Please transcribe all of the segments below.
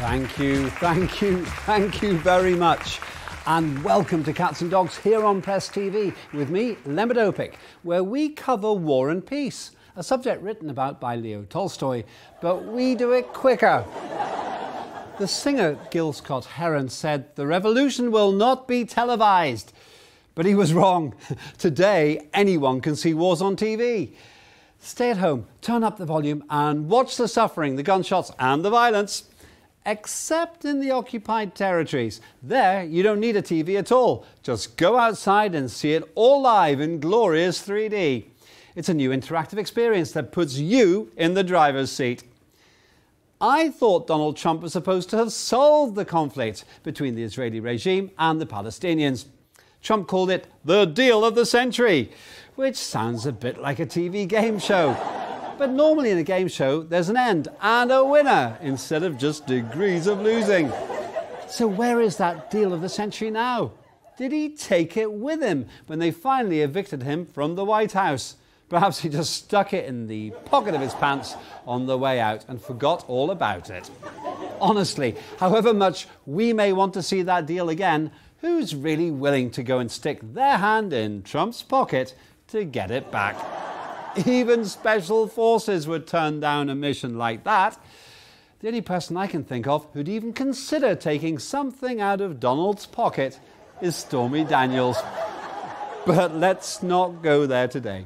Thank you very much. And welcome to Cats and Dogs here on Press TV with me, Len Opic, where we cover war and peace, a subject written about by Leo Tolstoy, but we do it quicker. The singer Gil Scott Heron said the revolution will not be televised. But he was wrong. Today, anyone can see wars on TV. Stay at home, turn up the volume and watch the suffering, the gunshots and the violence. Except in the occupied territories. There, you don't need a TV at all. Just go outside and see it all live in glorious 3D. It's a new interactive experience that puts you in the driver's seat. I thought Donald Trump was supposed to have solved the conflict between the Israeli regime and the Palestinians. Trump called it the deal of the century, which sounds a bit like a TV game show. But normally in a game show, there's an end and a winner instead of just degrees of losing. So where is that deal of the century now? Did he take it with him when they finally evicted him from the White House? Perhaps he just stuck it in the pocket of his pants on the way out and forgot all about it. Honestly, however much we may want to see that deal again, who's really willing to go and stick their hand in Trump's pocket to get it back? Even special forces would turn down a mission like that. The only person I can think of who'd even consider taking something out of Donald's pocket is Stormy Daniels. But let's not go there today.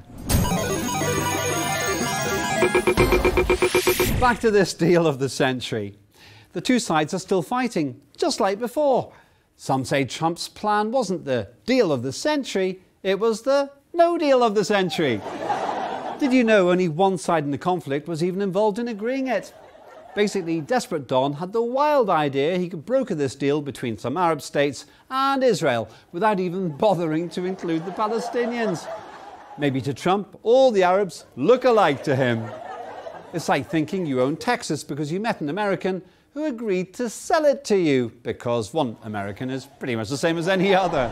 Back to this deal of the century. The two sides are still fighting, just like before. Some say Trump's plan wasn't the deal of the century, it was the no deal of the century. Did you know only one side in the conflict was even involved in agreeing it? Basically, Desperate Don had the wild idea he could broker this deal between some Arab states and Israel without even bothering to include the Palestinians. Maybe to Trump, all the Arabs look alike to him. It's like thinking you own Texas because you met an American who agreed to sell it to you because one American is pretty much the same as any other.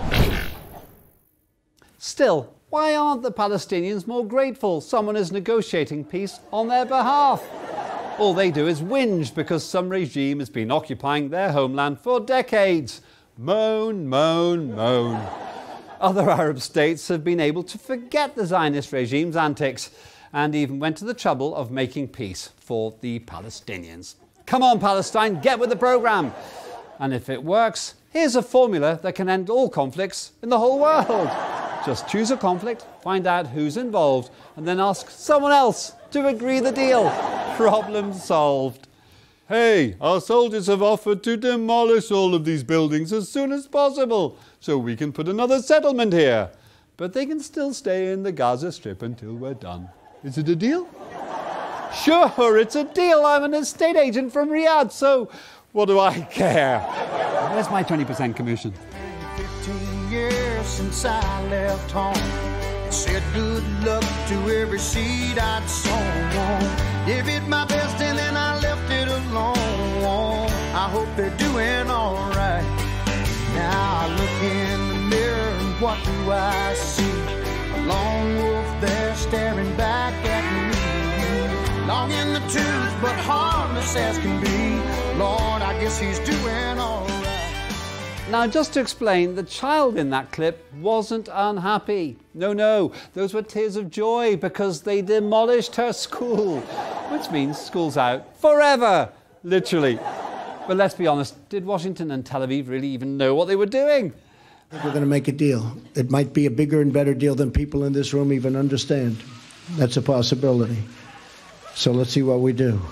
Still, why aren't the Palestinians more grateful someone is negotiating peace on their behalf? All they do is whinge because some regime has been occupying their homeland for decades. Moan, moan, moan. Other Arab states have been able to forget the Zionist regime's antics and even went to the trouble of making peace for the Palestinians. Come on, Palestine, get with the programme. And if it works, here's a formula that can end all conflicts in the whole world. Just choose a conflict, find out who's involved, and then ask someone else to agree the deal. Problem solved. Hey, our soldiers have offered to demolish all of these buildings as soon as possible, so we can put another settlement here. But they can still stay in the Gaza Strip until we're done. Is it a deal? Sure, it's a deal. I'm an estate agent from Riyadh, so what do I care? Where's my 20% commission? 15 years since I left home. Said good luck to every seed I'd sown. Gave it my best and then I left it alone. I hope they're doing all right. Now I look in the mirror and what do I see? A lone wolf there staring back at me. Long in the tooth but harmless as can be. Lord, I guess he's doing all right. Now, just to explain, the child in that clip wasn't unhappy. No, those were tears of joy because they demolished her school, which means school's out forever, literally. But let's be honest, did Washington and Tel Aviv really even know what they were doing? I think we're going to make a deal. It might be a bigger and better deal than people in this room even understand. That's a possibility. So let's see what we do.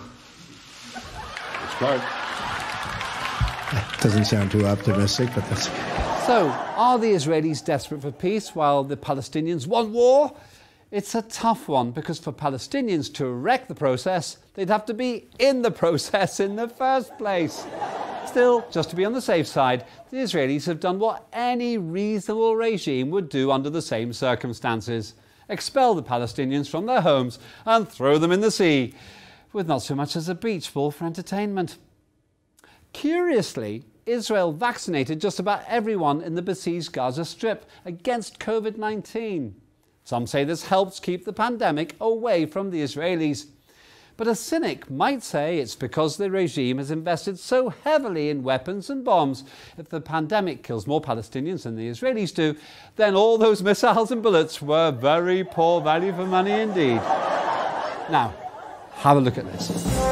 Let's go. Doesn't sound too optimistic, but that's... So, are the Israelis desperate for peace while the Palestinians want war? It's a tough one because for Palestinians to wreck the process, they'd have to be in the process in the first place. Still, just to be on the safe side, the Israelis have done what any reasonable regime would do under the same circumstances. Expel the Palestinians from their homes and throw them in the sea, with not so much as a beach ball for entertainment. Curiously, Israel vaccinated just about everyone in the besieged Gaza Strip against COVID-19. Some say this helps keep the pandemic away from the Israelis. But a cynic might say it's because the regime has invested so heavily in weapons and bombs. If the pandemic kills more Palestinians than the Israelis do, then all those missiles and bullets were very poor value for money indeed. Now, have a look at this.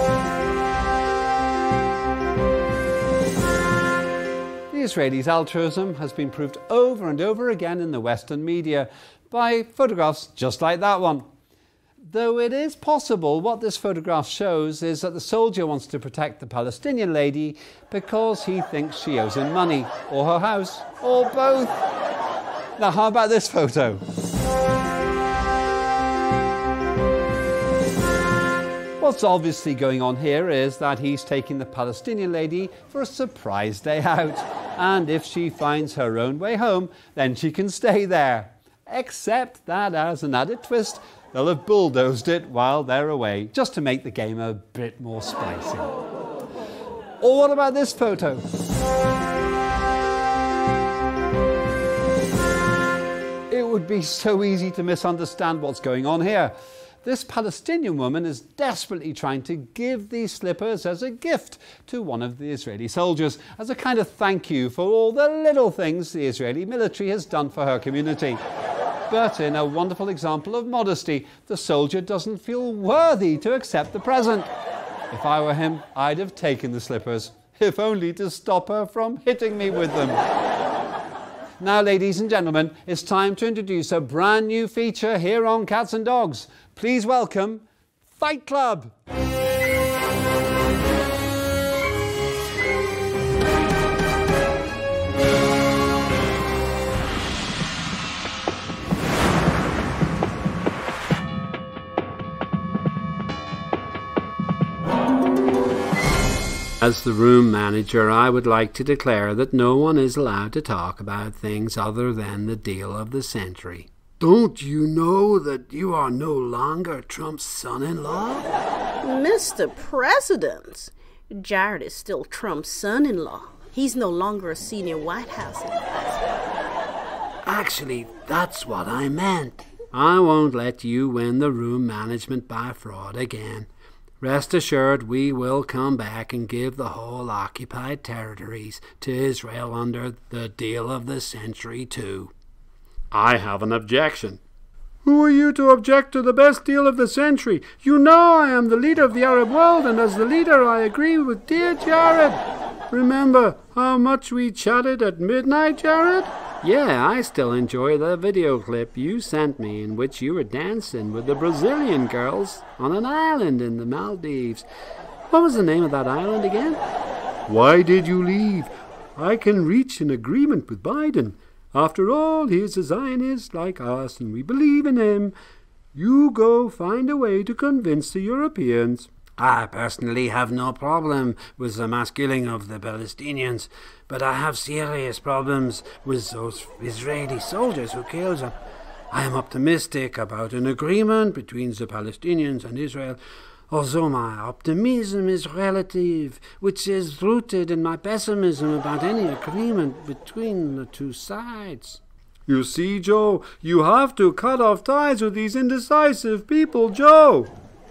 The Israelis' altruism has been proved over and over again in the Western media by photographs just like that one. Though it is possible what this photograph shows is that the soldier wants to protect the Palestinian lady because he thinks she owes him money, or her house, or both. Now, how about this photo? What's obviously going on here is that he's taking the Palestinian lady for a surprise day out, and if she finds her own way home, then she can stay there. Except that, as an added twist, they'll have bulldozed it while they're away, just to make the game a bit more spicy. Or what about this photo? It would be so easy to misunderstand what's going on here. This Palestinian woman is desperately trying to give these slippers as a gift to one of the Israeli soldiers, as a kind of thank you for all the little things the Israeli military has done for her community. But in a wonderful example of modesty, the soldier doesn't feel worthy to accept the present. If I were him, I'd have taken the slippers, if only to stop her from hitting me with them. Now, ladies and gentlemen, it's time to introduce a brand new feature here on Cats and Dogs. Please welcome Fight Club. As the room manager, I would like to declare that no one is allowed to talk about things other than the deal of the century. Don't you know that you are no longer Trump's son-in-law? Mr. President, Jared is still Trump's son-in-law. He's no longer a senior White House advisor. Actually, that's what I meant. I won't let you win the room management by fraud again. Rest assured, we will come back and give the whole occupied territories to Israel under the deal of the century too. I have an objection. Who are you to object to the best deal of the century? You know I am the leader of the Arab world, and as the leader I agree with dear Jared. Remember how much we chatted at midnight, Jared? Yeah, I still enjoy the video clip you sent me in which you were dancing with the Brazilian girls on an island in the Maldives. What was the name of that island again? Why did you leave? I can reach an agreement with Biden. After all, he's a Zionist like us and we believe in him. You go find a way to convince the Europeans. I personally have no problem with the masculining of the Palestinians, but I have serious problems with those Israeli soldiers who killed them. I am optimistic about an agreement between the Palestinians and Israel, although my optimism is relative, which is rooted in my pessimism about any agreement between the two sides. You see, Joe, you have to cut off ties with these indecisive people, Joe.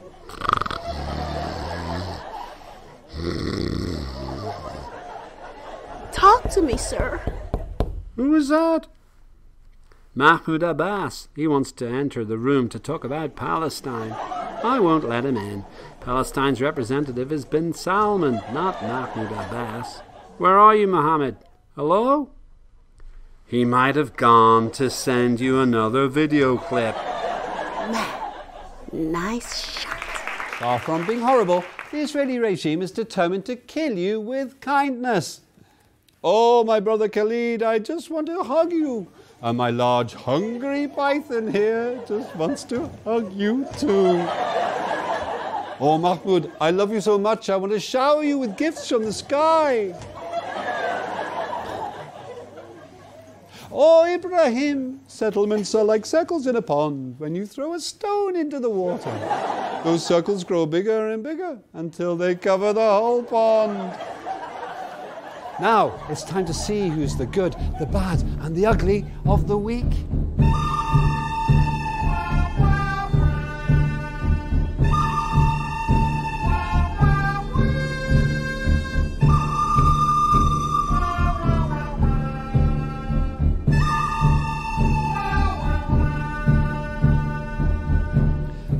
Talk to me, sir. Who is that? Mahmoud Abbas. He wants to enter the room to talk about Palestine. I won't let him in. Palestine's representative is bin Salman, not Mahmoud Abbas. Where are you, Mohammed? Hello? He might have gone to send you another video clip. Man, nice shot. Far from being horrible, the Israeli regime is determined to kill you with kindness. Oh, my brother Khalid, I just want to hug you. And my large hungry python here just wants to hug you too. Oh, Mahmoud, I love you so much, I want to shower you with gifts from the sky. Oh, Ibrahim, settlements are like circles in a pond. When you throw a stone into the water, those circles grow bigger and bigger until they cover the whole pond. Now, it's time to see who's the good, the bad, and the ugly of the week.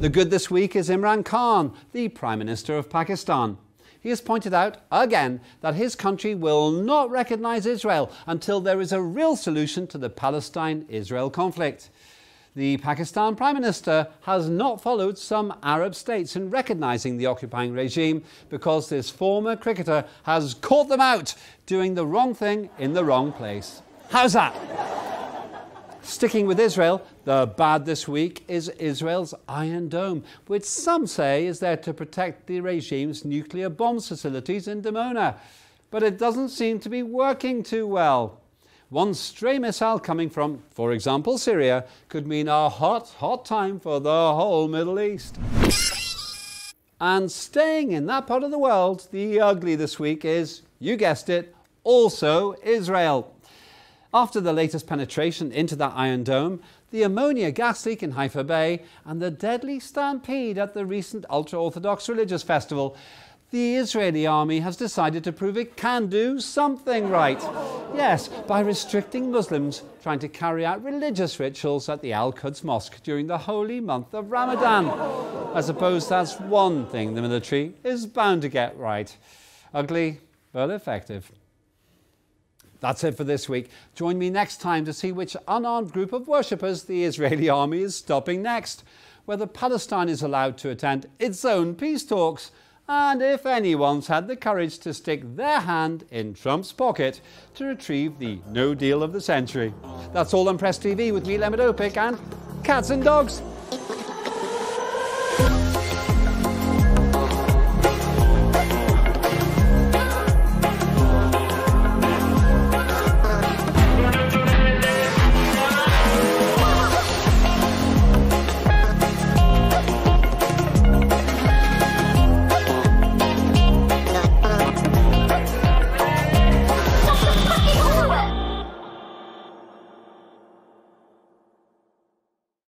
The good this week is Imran Khan, the Prime Minister of Pakistan. He has pointed out again that his country will not recognise Israel until there is a real solution to the Palestine-Israel conflict. The Pakistan Prime Minister has not followed some Arab states in recognising the occupying regime because this former cricketer has caught them out doing the wrong thing in the wrong place. How's that? Sticking with Israel, the bad this week is Israel's Iron Dome, which some say is there to protect the regime's nuclear bombs facilities in Dimona. But it doesn't seem to be working too well. One stray missile coming from, for example, Syria, could mean a hot, hot time for the whole Middle East. And staying in that part of the world, the ugly this week is, you guessed it, also Israel. After the latest penetration into that Iron Dome, the ammonia gas leak in Haifa Bay, and the deadly stampede at the recent ultra-Orthodox religious festival, the Israeli army has decided to prove it can do something right. Yes, by restricting Muslims trying to carry out religious rituals at the Al-Quds Mosque during the holy month of Ramadan. I suppose that's one thing the military is bound to get right. Ugly, but effective. That's it for this week. Join me next time to see which unarmed group of worshippers the Israeli army is stopping next, whether Palestine is allowed to attend its own peace talks, and if anyone's had the courage to stick their hand in Trump's pocket to retrieve the no deal of the century. That's all on Press TV with me, Leonard Opic, and Cats and Dogs.